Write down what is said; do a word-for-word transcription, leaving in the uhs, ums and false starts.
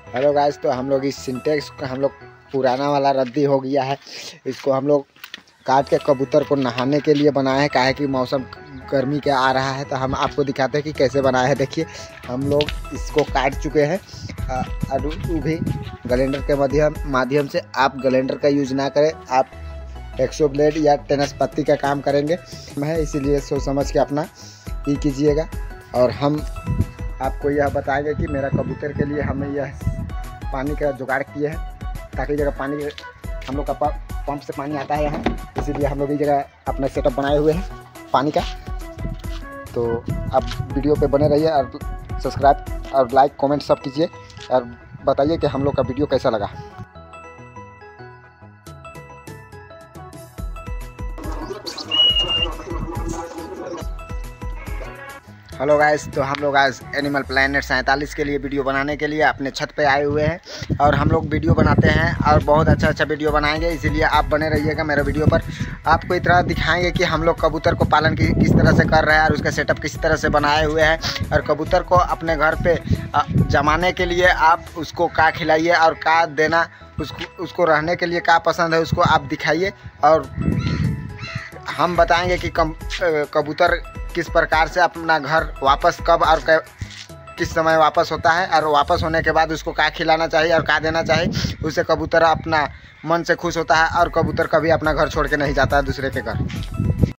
Hello guys, तो हम लोग इस सिंटेक्स का हम लोग पुराना वाला रद्दी हो गया है। इसको हम लोग काट के कबूतर को नहाने के लिए बनाए हैं। काहे कि मौसम गर्मी के आ रहा है, तो हम आपको दिखाते हैं कि कैसे बनाए हैं। देखिए, हम लोग इसको काट चुके हैं और वो भी ग्राइंडर के माध्यम माध्यम से। आप ग्राइंडर का यूज ना करें, आप एक्सो ब्लेड या टेनिस पत्ती का काम करेंगे है, इसीलिए सोच समझ के अपना ही कीजिएगा। और हम आपको यह बताएंगे कि मेरा कबूतर के लिए हमें यह पानी का जुगाड़ किए हैं, ताकि जगह पानी हम लोग का पंप से पानी आता है यहाँ, इसीलिए हम लोग इस जगह अपना सेटअप बनाए हुए हैं पानी का। तो आप वीडियो पे बने रहिए और सब्सक्राइब और लाइक कमेंट सब कीजिए और बताइए कि हम लोग का वीडियो कैसा लगा। हेलो गाइस, तो हम लोग आज एनिमल प्लैनेट सैंतालीस के लिए वीडियो बनाने के लिए अपने छत पे आए हुए हैं और हम लोग वीडियो बनाते हैं और बहुत अच्छा अच्छा वीडियो बनाएंगे, इसीलिए आप बने रहिएगा मेरे वीडियो पर। आपको इतना दिखाएंगे कि हम लोग कबूतर को पालन की किस तरह से कर रहे हैं और उसका सेटअप किस तरह से बनाए हुए हैं। और कबूतर को अपने घर पर जमाने के लिए आप उसको का खिलाइए और का देना, उसको उसको रहने के लिए का पसंद है उसको आप दिखाइए। और हम बताएँगे कि कबूतर किस प्रकार से अपना घर वापस कब और किस समय वापस होता है, और वापस होने के बाद उसको क्या खिलाना चाहिए और क्या देना चाहिए। उससे कबूतर अपना मन से खुश होता है और कबूतर कभी अपना घर छोड़ के नहीं जाता है दूसरे के घर।